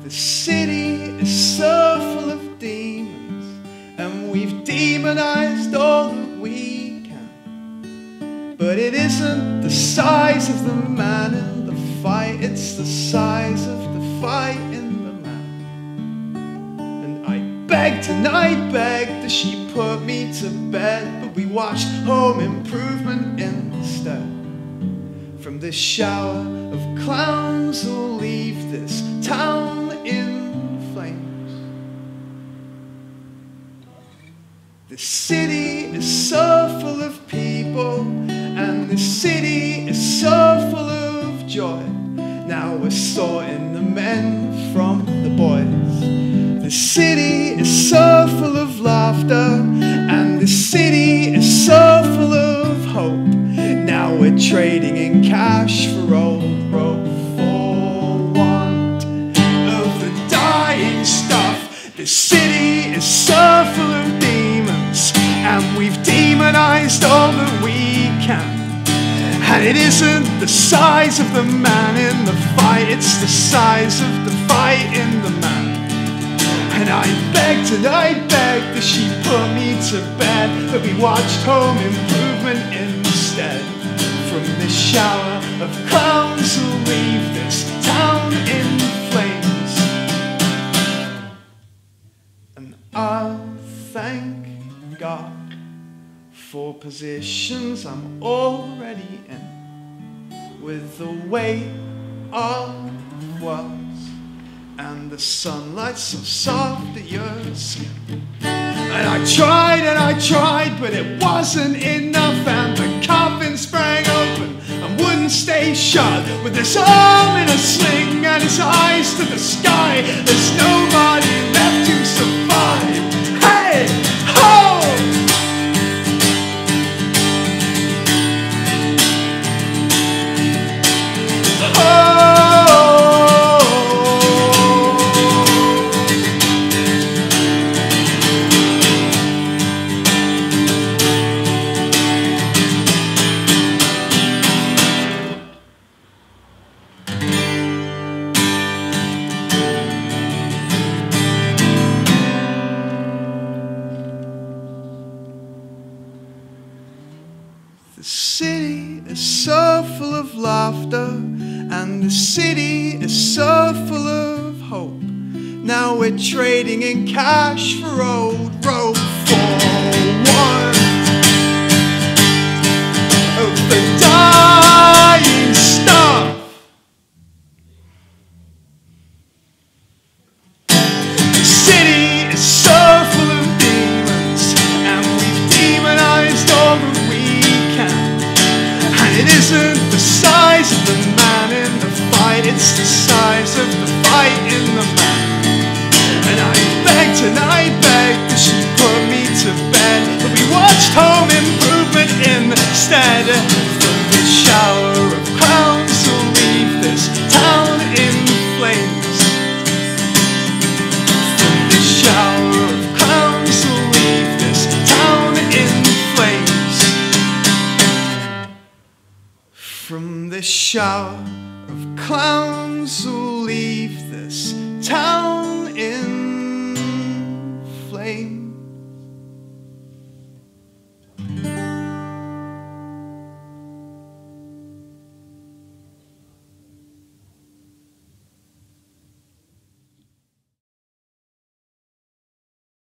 The city is so full of demons, and we've demonized all that we can. But it isn't the size of the man in the fight, it's the size of the fight in the man. And I begged and I begged that she put me to bed, but we watched Home Improvement instead. From this shower of clowns who'll leave this town in flames. The city is so full of people, and the city is so full of joy. Now we're sorting the men from the boys. The city is so full of laughter, and the city is so full of hope. Now we're trading in cash for old rope, for want of the dying stuff. The city is so full of demons, and we've demonized all that we can. And it isn't the size of the man in the fight, it's the size of the fight in the man. And I begged and I begged that she put me to bed, but we watched Home Improvement instead. From this shower of clowns who'll leave this town in flames. And I'll thank God for positions I'm already in, with the weight of worlds and the sunlight so soft at your skin. And I tried, but it wasn't enough, and the coffin sprang open and wouldn't stay shut. With his arm in a sling and his eyes to the sky, there's nobody left to survive. Hey, ho! The city is so full of laughter, and the city is so full of hope. Now we're trading in cash for old rope, for one of the dying stuff. The city is so full of demons, and we've demonized all that we can. And it isn't the size of the man in the fight, it's the size of the fight in the man. And I begged and I begged that she put me to bed, but we watched Home Improvement instead. From this shower of clowns who'll leave this town in flames. From this shower of clowns who'll leave this town in flames. From this shower of clowns who'll leave this town